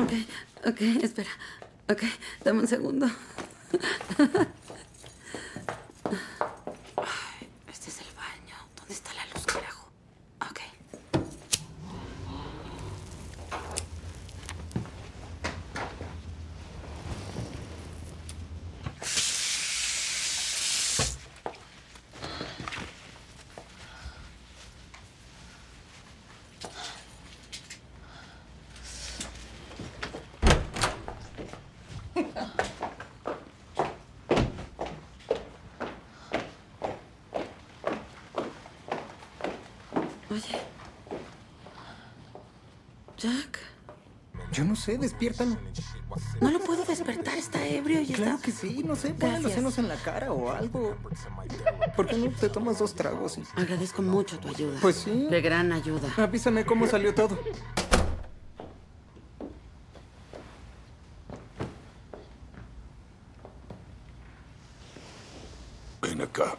Ok, espera. Ok, dame un segundo. Ay, este es el baño. ¿Dónde está la luz, carajo? Ok. Oye. Jack. Yo no sé, despiértalo. No lo puedo despertar, está ebrio y Claro está... que sí, no sé, ponle los Gracias. senos en la cara o algo. ¿Por qué no te tomas 2 tragos? Agradezco mucho tu ayuda. Pues sí. De gran ayuda. Avísame cómo salió todo. Ven acá.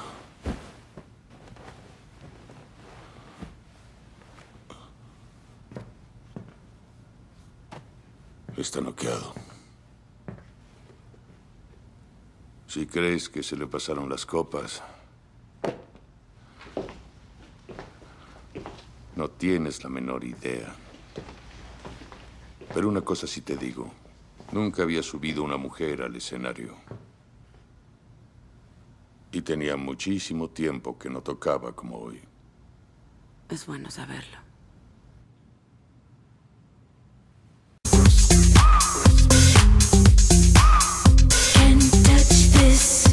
Está noqueado. Si crees que se le pasaron las copas, no tienes la menor idea. Pero una cosa sí te digo. Nunca había subido una mujer al escenario. Y tenía muchísimo tiempo que no tocaba como hoy. Es bueno saberlo. Can't touch this.